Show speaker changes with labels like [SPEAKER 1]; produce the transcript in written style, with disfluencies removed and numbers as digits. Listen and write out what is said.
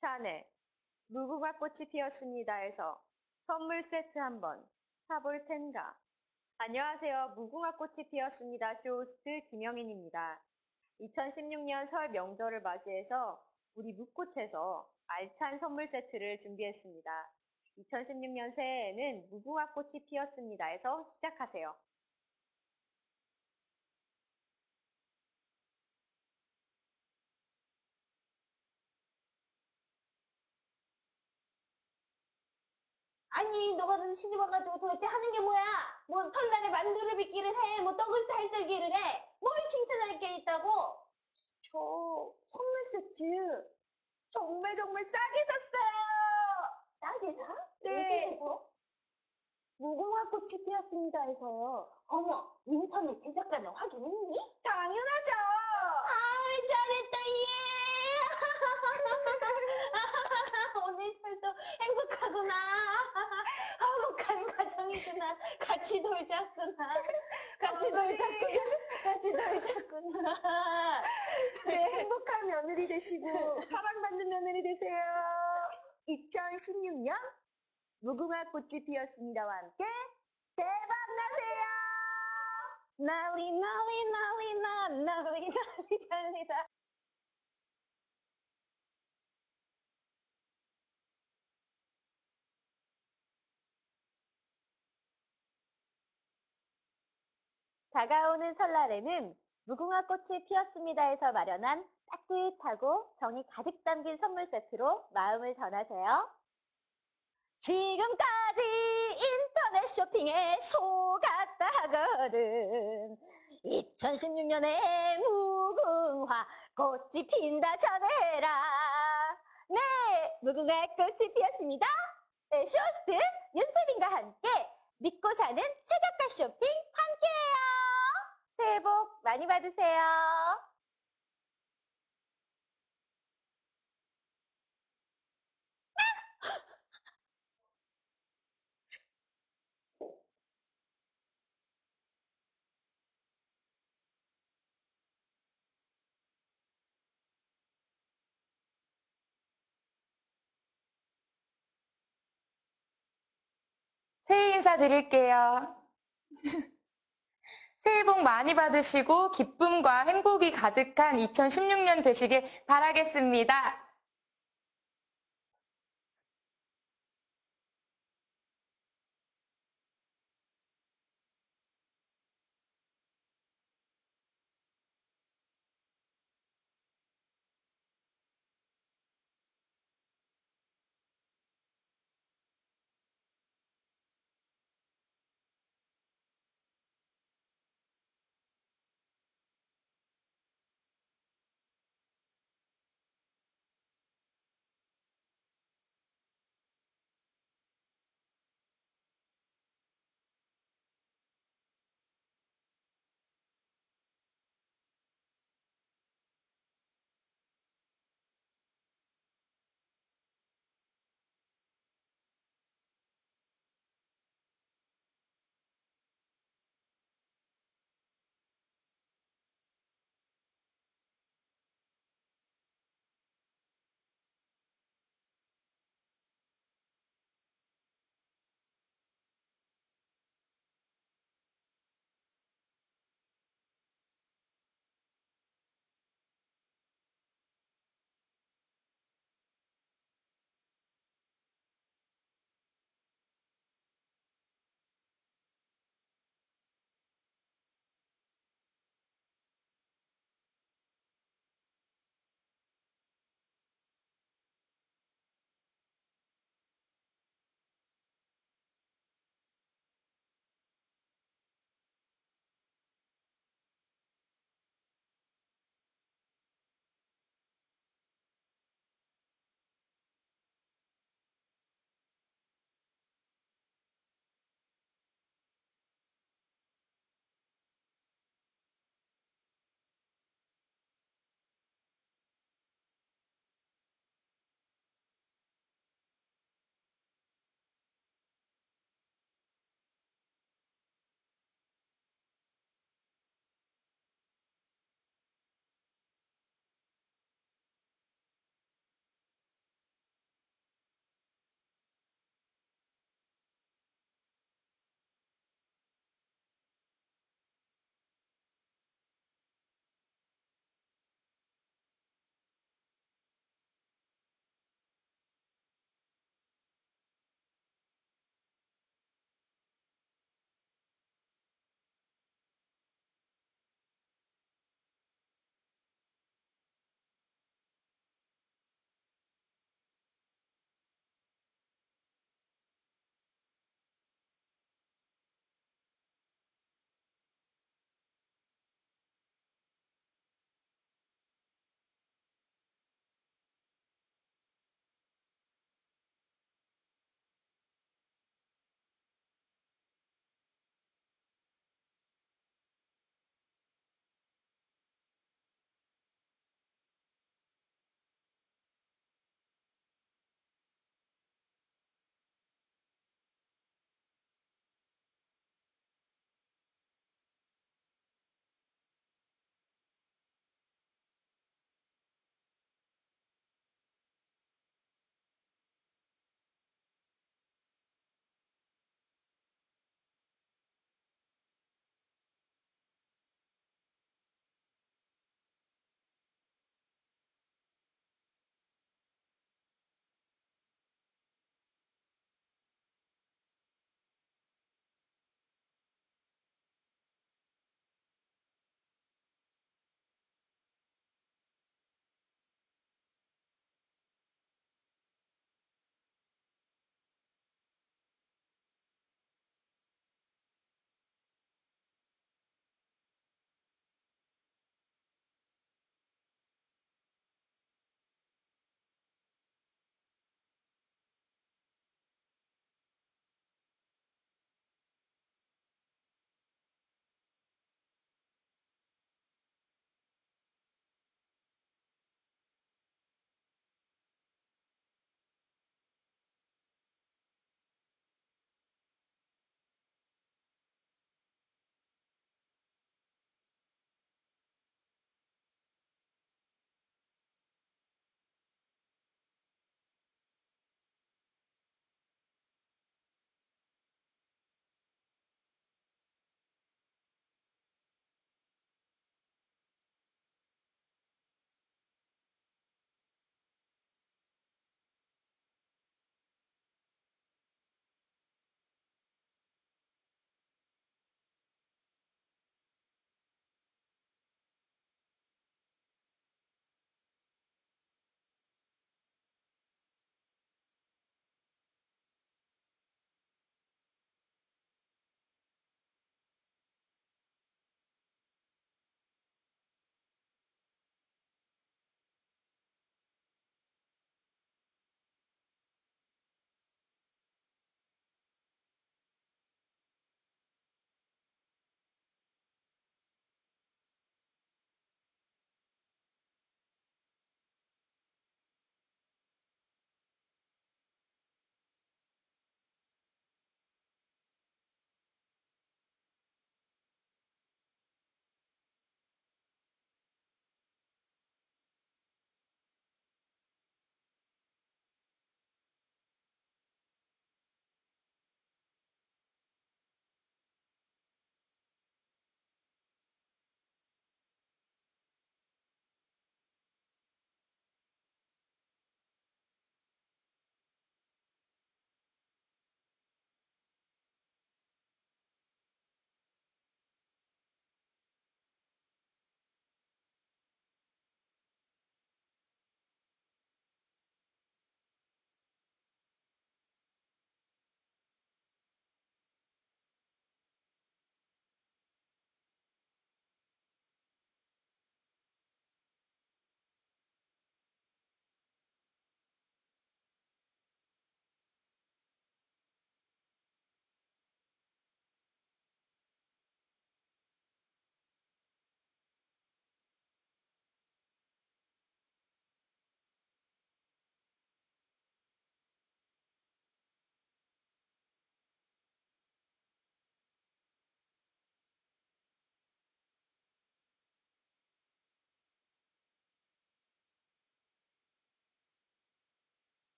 [SPEAKER 1] 자네, 무궁화 꽃이 피었습니다에서 선물 세트 한번 사볼 텐가? 안녕하세요. 무궁화 꽃이 피었습니다. 쇼호스트 김영인입니다. 2016년 설 명절을 맞이해서 우리 묵꽃에서 알찬 선물 세트를 준비했습니다. 2016년 새해에는 무궁화 꽃이 피었습니다에서 시작하세요.
[SPEAKER 2] 아니, 너가 시집 와가지고 도대체 하는 게 뭐야? 뭐 설날에 만두를 빚기를 해, 뭐 떡을 살썰기를 해. 뭘 칭찬할 게 있다고?
[SPEAKER 1] 저 선물 세트 정말 싸게 샀어요.
[SPEAKER 2] 싸게 사?
[SPEAKER 1] 네.
[SPEAKER 2] 뭐?
[SPEAKER 1] 무궁화 꽃이 피었습니다 해서요.
[SPEAKER 2] 어머, 인터넷 제작가는 확인했니?
[SPEAKER 1] 당연하죠.
[SPEAKER 2] 아이, 잘했다, 예! 오늘도 행복하구나. 화목한 가정이구나. 같이 놀자꾸나. 같이 놀자꾸나.
[SPEAKER 1] 네, 행복한 며느리 되시고 사랑받는 며느리 되세요. 2016년 무궁화 꽃이 피었습니다와 함께 대박 나세요.
[SPEAKER 2] 난리 난리다.
[SPEAKER 3] 다가오는 설날에는 무궁화 꽃이 피었습니다에서 마련한 따뜻하고 정이 가득 담긴 선물 세트로 마음을 전하세요. 지금까지 인터넷 쇼핑에 속았다 하거든. 2016년에 무궁화 꽃이 핀다 전해라. 네, 무궁화 꽃이 피었습니다. 네, 쇼호스트 윤수빈과 함께 믿고 사는 최저가 쇼핑 함께해요. 새해 복 많이 받으세요.
[SPEAKER 4] 새해 인사드릴게요. 새해 복 많이 받으시고 기쁨과 행복이 가득한 2016년 되시길 바라겠습니다.